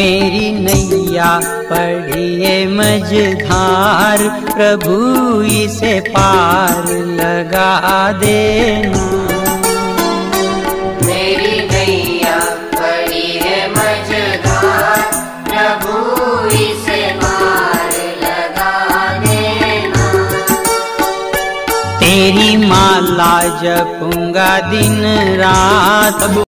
मेरी नैया पड़ी है मझधार, प्रभु इसे पार लगा देना। मेरी नैया पड़ी है मझधार, प्रभु इसे पार लगा देना। तेरी माला जपूंगा दिन रात।